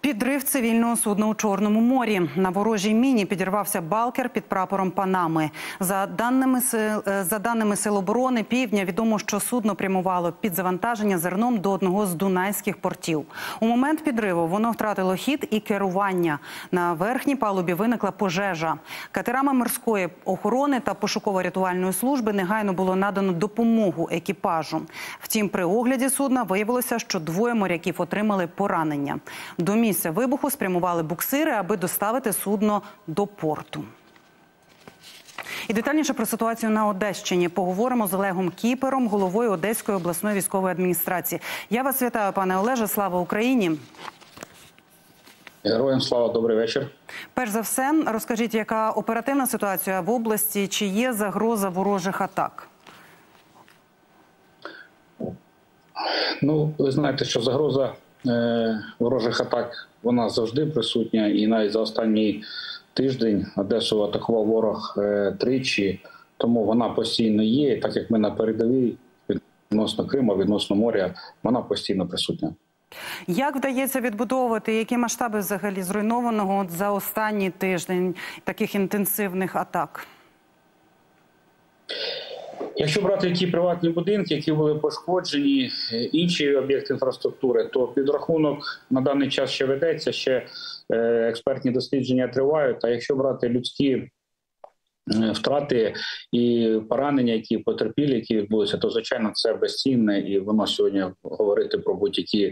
Підрив цивільного судна у Чорному морі. На ворожій міні підірвався балкер під прапором Панами. За даними Сил оборони Півдня, відомо, що судно прямувало під завантаження зерном до одного з дунайських портів. У момент підриву воно втратило хід і керування. На верхній палубі виникла пожежа. Катерами морської охорони та пошуково-рятувальної служби негайно було надано допомогу екіпажу. Втім, при огляді судна виявилося, що двоє моряків отримали поранення. До місця вибуху спрямували буксири, аби доставити судно до порту. І детальніше про ситуацію на Одещині поговоримо з Олегом Кіпером, головою Одеської обласної військової адміністрації. Я вас вітаю, пане Олеже. Слава Україні! Героям слава, добрий вечір. Перш за все, розкажіть, яка оперативна ситуація в області, чи є загроза ворожих атак? Ну, ви знаєте, що загроза ворожих атак, вона завжди присутня, і навіть за останній тиждень Одесу атакував ворог тричі, тому вона постійно є, так як ми на передовій відносно Криму, відносно моря, вона постійно присутня. Як вдається відбудовувати, які масштаби взагалі зруйнованого за останній тиждень таких інтенсивних атак? Якщо брати ті приватні будинки, які були пошкоджені, інші об'єкти інфраструктури, то підрахунок на даний час ще ведеться, ще експертні дослідження тривають. А якщо брати людські втрати і поранення, які потерпілі, які відбулися, то, звичайно, це безцінне. І воно сьогодні говорити про будь-які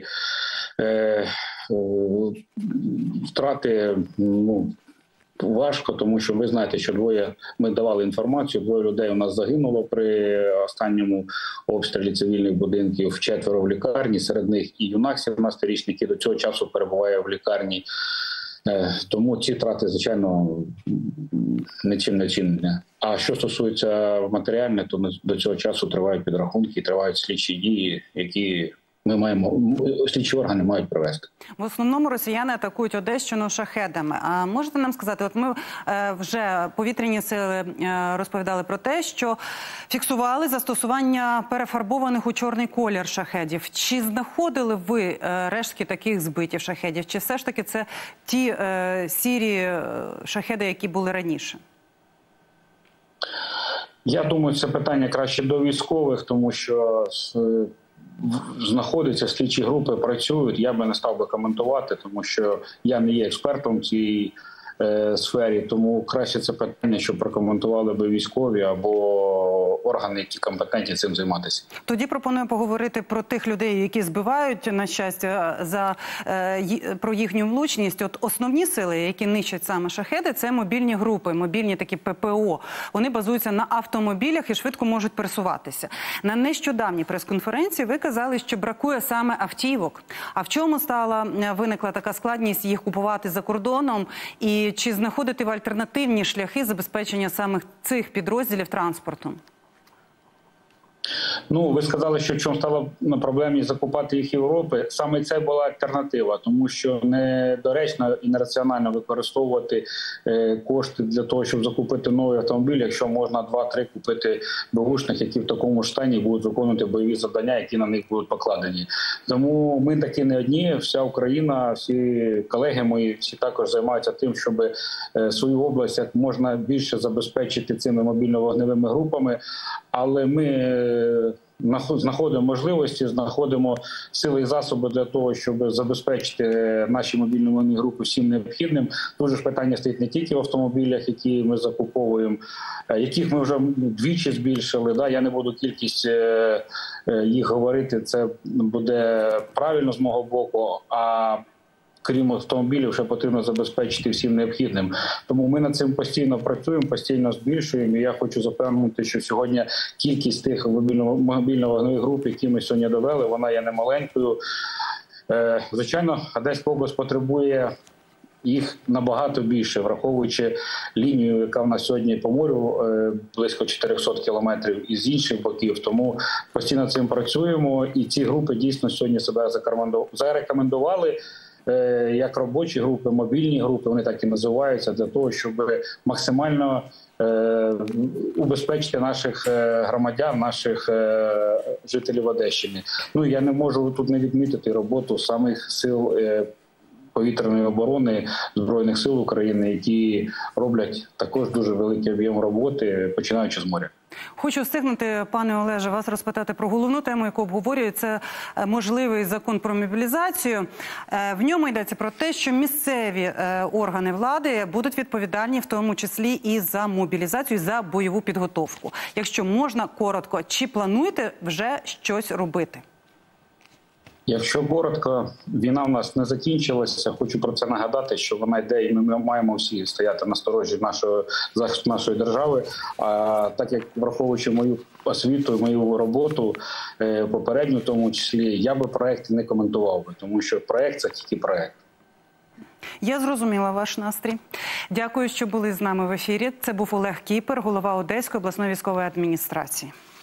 втрати, важко, тому що ви знаєте, що ми давали інформацію, двоє людей у нас загинуло при останньому обстрілі цивільних будинків, 4 в лікарні, серед них і юнак 17-річний, який до цього часу перебуває в лікарні. Тому ці втрати, звичайно, нічим не оцінені. А що стосується матеріальне, то до цього часу тривають підрахунки, тривають слідчі дії, які слідчі органи мають провести. В основному росіяни атакують Одещину шахедами. А можете нам сказати, от ми вже повітряні сили розповідали про те, що фіксували застосування перефарбованих у чорний колір шахедів. Чи знаходили ви рештки таких збитів шахедів? Чи все ж таки це ті сірі шахеди, які були раніше? Я думаю, це питання краще до військових, тому що знаходяться слідчі групи, працюють. Я би не став би коментувати, тому що я не є експертом в цій сфері, тому краще це питання, щоб прокоментували би військові або органи, які компетентні цим займатися. Тоді пропоную поговорити про тих людей, які збивають, на щастя, про їхню влучність. От основні сили, які нищать саме шахеди, це мобільні групи, мобільні такі ППО. Вони базуються на автомобілях і швидко можуть пересуватися. На нещодавній прес-конференції ви казали, що бракує саме автівок. А в чому виникла така складність їх купувати за кордоном? І чи знаходити альтернативні шляхи забезпечення саме цих підрозділів транспортом? Ну, ви сказали, що в чому стала проблемі закупати їх Європи. Саме це була альтернатива, тому що недоречно і нераціонально використовувати кошти для того, щоб закупити новий автомобіль, якщо можна 2-3 купити беушних, які в такому ж стані будуть виконувати бойові завдання, які на них будуть покладені. Тому ми такі не одні, вся Україна, всі колеги мої, всі також займаються тим, щоб свою область як можна більше забезпечити цими мобільно-вогневими групами, але ми знаходимо можливості, знаходимо сили і засоби для того, щоб забезпечити наші мобільні вогневі групи всім необхідним. Дуже ж питання стоїть не тільки в автомобілях, які ми закуповуємо, яких ми вже двічі збільшили. Я не буду кількість їх говорити, це буде правильно з мого боку, а крім автомобілів, ще потрібно забезпечити всім необхідним. Тому ми над цим постійно працюємо, постійно збільшуємо. І я хочу запевнити, що сьогодні кількість тих мобільно-вогневих груп, які ми сьогодні довели, вона є немаленькою. Звичайно, Одеська область потребує їх набагато більше, враховуючи лінію, яка в нас сьогодні по морю, близько 400 кілометрів із інших боків. Тому постійно цим працюємо. І ці групи дійсно сьогодні себе зарекомендували як робочі групи, мобільні групи, вони так і називаються, для того, щоб максимально убезпечити наших громадян, наших жителів Одещини. Ну, я не можу тут не відмітити роботу самих сил повітряної оборони Збройних сил України, які роблять також дуже великий об'єм роботи, починаючи з моря. Хочу встигнути, пане Олеже, вас розпитати про головну тему, яку обговорюють. Це можливий закон про мобілізацію. В ньому йдеться про те, що місцеві органи влади будуть відповідальні, в тому числі і за мобілізацію, і за бойову підготовку. Якщо можна, коротко, чи плануєте вже щось робити? Якщо коротко, війна в нас не закінчилася. Хочу про це нагадати, що вона йде, і ми маємо всі стояти на сторожі захисту нашої держави. А так як, враховуючи мою освіту, мою роботу попередню, в тому числі, я би проекти не коментував би, тому що проект – це тільки проект. Я зрозуміла ваш настрій. Дякую, що були з нами в ефірі. Це був Олег Кіпер, голова Одеської обласної військової адміністрації.